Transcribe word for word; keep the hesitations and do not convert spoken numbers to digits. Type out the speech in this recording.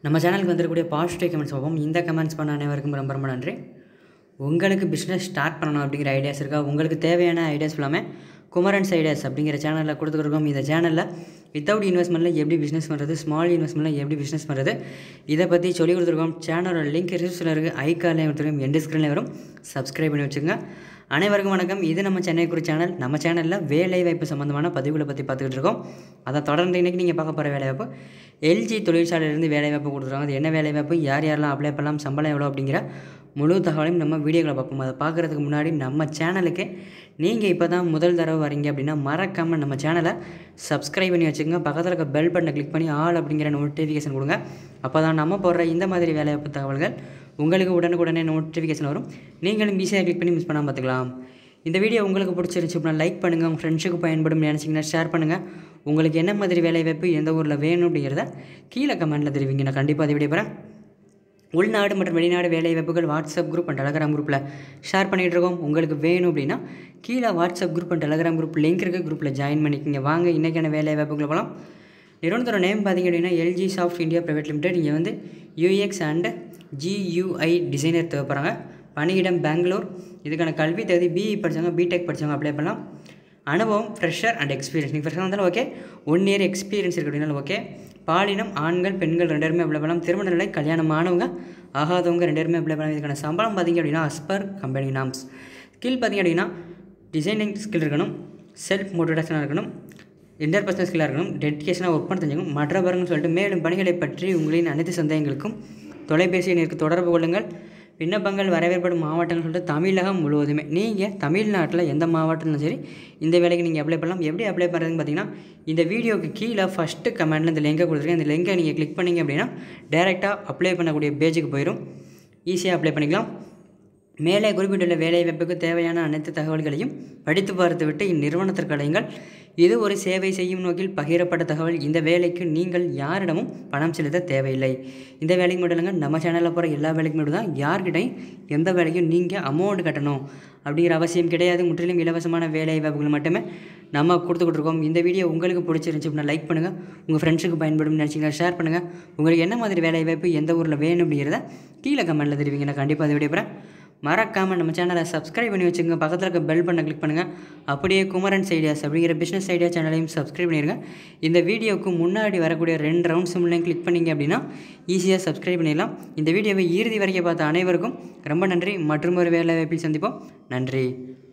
நம்ம சேனலுக்கு வந்திருக்கக்கூடிய பாசிட்டிவ் கமெண்ட்ஸ் பார்ப்போம். இந்த கமெண்ட்ஸ் பண்ண அனைவருக்கும் ரொம்ப ரொம்ப நன்றி. உங்களுக்கு பிஸ்னஸ் ஸ்டார்ட் பண்ணணும் அப்படிங்கிற ஐடியாஸ் இருக்கா? உங்களுக்கு தேவையான ஐடியாஸ் எல்லாமே குமரன்ஸ் ஐடியாஸ் அப்படிங்கிற சேனலில் கொடுத்துருக்கோம். இந்த சேனலில் வித்தவுட் இன்வெஸ்ட்மெண்ட்டில் எப்படி பிஸ்னஸ் பண்ணுறது, ஸ்மால் இன்வெஸ்ட்மெண்ட்டில் எப்படி பிஸ்னஸ் பண்ணுறது, இதை பற்றி சொல்லி கொடுத்துருக்கோம். சேனலோட லிங்க் டிஸ்கிரிப்ஷனில் இருக்குது, ஐக்காலையும் கொடுத்துருக்கோம், என் ஸ்க்ரீனில் வரும். சப்ஸ்கிரைப் பண்ணி வச்சுக்கோங்க. அனைவருக்கும் வணக்கம். இது நம்ம சென்னை குறி சேனல். நம்ம சேனலில் வேலை வாய்ப்பு சம்மந்தமான பதிவுகளை பற்றி பார்த்துக்கிட்டு இருக்கோம். அதை தொடர்ந்து இன்றைக்கி நீங்கள் பார்க்க போகிற வேலைவாய்ப்பு எல்ஜி தொழிற்சாலையிலேருந்து வேலைவாய்ப்பு கொடுத்துருக்காங்க. அது என்ன வேலைவாய்ப்பு, யார் யாரெல்லாம் அப்ளை பண்ணலாம், சம்பளம் எவ்வளோ அப்படிங்கிற முழு தகவலையும் நம்ம வீடியோக்களை பார்ப்போம். அதை பார்க்குறதுக்கு முன்னாடி நம்ம சேனலுக்கு நீங்கள் இப்போ தான் முதல் தடவை வரீங்க அப்படின்னா மறக்காமல் நம்ம சேனலை சப்ஸ்கிரைப் பண்ணி வச்சுக்கோங்க. பக்கத்தில் இருக்க பெல் பட்டனை கிளிக் பண்ணி ஆல் அப்படிங்கிற நோட்டிஃபிகேஷன் கொடுங்க. அப்போ தான் நம்ம போடுற இந்த மாதிரி வேலைவாய்ப்பு தகவல்கள் உங்களுக்கு உடனுக்குடனே நோட்டிஃபிகேஷன் வரும். நீங்களும் ஈஸியாக கிளிக் பண்ணி மிஸ் பண்ணாமல் பார்த்துக்கலாம். இந்த வீடியோ உங்களுக்கு பிடிச்சிருந்துச்சு அப்படின்னா லைக் பண்ணுங்கள். உங்கள் ஃப்ரெண்ட்ஸுக்கு பயன்படும் நினச்சிங்கன்னா ஷேர் பண்ணுங்கள். உங்களுக்கு என்ன மாதிரி வேலைவாய்ப்பு எந்த ஊரில் வேணும் அப்படிங்கிறத கீழே கமெண்ட்டில் தெரிவிங்க. நான் கண்டிப்பாக அதை வீடியோ போகிறேன். உள்நாடு மற்றும் வெளிநாடு வேலைவாய்ப்புகள் வாட்ஸ்அப் குரூப் அண்ட் டெலகிராம் குரூப்பில் ஷேர் பண்ணிகிட்டு இருக்கோம். உங்களுக்கு வேணும் அப்படின்னா கீழே WhatsApp group and Telegram group link இருக்குது, குரூப்பில் ஜாயின் பண்ணிக்கோங்க. வாங்க இன்றைக்கான வேலைவாய்ப்புகளை போகலாம். நிறுவனத்தோட நேம் பார்த்திங்க அப்படின்னா LG soft India private limited. இங்கே வந்து யூஎக்ஸ் அண்ட் ஜியூஐ டிசைனர் தேவைப்படுறாங்க. பணியிடம் பெங்களூர். இதுக்கான கல்வி தகுதி பிஇ படித்தவங்க, பிடெக் படித்தவங்க அப்ளை பண்ணலாம். அனுபவம் ஃப்ரெஷர் அண்ட் எக்ஸ்பீரியன்ஸ். நீங்கள் ஃப்ரெஷ்ஷாக இருந்தாலும் ஓகே, ஒன் இயர் எக்ஸ்பீரியன்ஸ் இருக்குது அப்படின்னாலும் ஓகே. பாலினம் ஆண்கள் பெண்கள் ரெண்டு பேருமே அப்ளை பண்ணலாம். திருமண நிலை கல்யாணம் ஆனவங்க ஆகாதவங்க ரெண்டு பேருமே அப்ளை பண்ணலாம். இதுக்கான சம்பளம் பார்த்திங்க அப்படின்னா அஸ்பர் கம்பெனி நாம்ஸ். ஸ்கில் பார்த்திங்க அப்படின்னா டிசைனிங் ஸ்கில் இருக்கணும், செல்ஃப் மோட்டிவேஷனாக இருக்கணும், இன்டர்பர்சனல் ஸ்கில்லாக இருக்கணும், டெடிகேஷனாக ஒர்க் பண்ண தெரிஞ்சுக்கணும். மற்றவர்கள் சொல்லிட்டு மேலும் பணிகளை பற்றி உங்களின் அனைத்து சந்தேகங்களுக்கும் தொலைபேசி எண்ணிற்கு தொடர்பு கொள்ளுங்கள். விண்ணப்பங்கள் வரவேற்படும் மாவட்டங்கள் சொல்லிட்டு தமிழகம் முழுவதுமே. நீங்கள் தமிழ்நாட்டில் எந்த மாவட்டம்னாலும் சரி இந்த வேலைக்கு நீங்கள் அப்ளை பண்ணலாம். எப்படி அப்ளை பண்ணுறதுன்னு பார்த்தீங்கன்னா இந்த வீடியோக்கு கீழே ஃபஸ்ட்டு கமெண்ட்டில் இந்த லிங்கை கொடுத்துருக்கேன். இந்த லிங்கை நீங்கள் கிளிக் பண்ணிங்க அப்படின்னா டேரெக்டாக அப்ளை பண்ணக்கூடிய பேஜுக்கு போயிடும். ஈஸியாக அப்ளை பண்ணிக்கலாம். மேலே குறிப்பிட்டுள்ள வேலைவாய்ப்புக்கு தேவையான அனைத்து தகவல்களையும் படித்து பார்த்து விட்டு இந்நிறுவனத்திற்கு அடையுங்கள். இது ஒரு சேவை செய்யும் நோக்கில் பகிரப்பட்ட தகவல். இந்த வேலைக்கு நீங்கள் யாரிடமும் பணம் செலுத்த தேவையில்லை. இந்த வேலைக்கு மட்டும் இல்லைங்க, நம்ம சேனலில் போகிற எல்லா வேலைக்கும் மட்டும் தான் யார்கிட்டையும் எந்த வேலைக்கும் நீங்கள் அமௌண்ட் கட்டணும் அப்படிங்கிற அவசியம் கிடையாது. முற்றிலும் இலவசமான வேலை வாய்ப்புகள் மட்டுமே நம்ம கொடுத்துக்கிட்டு இருக்கோம். இந்த வீடியோ உங்களுக்கு பிடிச்சிருந்துச்சு அப்படின்னா லைக் பண்ணுங்கள். உங்கள் ஃப்ரெண்ட்ஸுக்கு பயன்படும் நினச்சிங்கன்னா ஷேர் பண்ணுங்கள். உங்களுக்கு என்ன மாதிரி வேலை வாய்ப்பு எந்த ஊரில் வேணும் அப்படிங்கிறத கீழே கமெண்ட்டில் தெரிவிங்க. நான் கண்டிப்பாக அதை வீடியோ போகிறேன். மறக்காமல் நம்ம சேனலை சப்ஸ்கிரைப் பண்ணி வச்சுக்கோங்க. பக்கத்தில் இருக்க பெல் பண்ண கிளிக் பண்ணுங்கள். அப்படியே குமரன்ஸ் ஐடியாஸ் அப்படிங்கிற பிஸ்னஸ் ஐடியா சேனலையும் சப்ஸ்கிரைப் பண்ணிடுங்க. இந்த வீடியோவுக்கு முன்னாடி வரக்கூடிய ரெண்டு ரவுண்ட்ஸ் முன்னையும் கிளிக் பண்ணிங்க அப்படின்னா ஈஸியாக சப்ஸ்கிரைப் பண்ணிடலாம். இந்த வீடியோவை இறுதி வரைக்கும் பார்த்த அனைவருக்கும் ரொம்ப நன்றி. மற்றும் ஒரு வேலை வாய்ப்பில் சந்திப்போம். நன்றி.